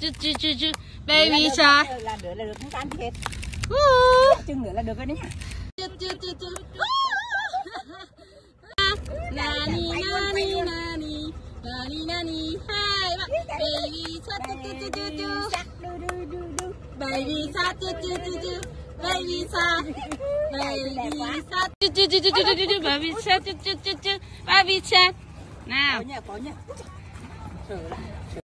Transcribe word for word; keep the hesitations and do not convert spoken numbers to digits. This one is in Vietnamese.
Chú chú chú chú. Baby shark. Là nữa là được không tan hết. Chừng nữa là được rồi đấy. Chú chú chú chú. Nani nani nani. Nani nani. Hai bạn. Baby shark chú chú chú chú. Baby shark chú chú chú chú. Baby shark. Baby shark chú chú chú chú chú chú. Baby shark chú chú chú chú. Baby shark. Nào. Có nha, có nha. Sửa lại, sửa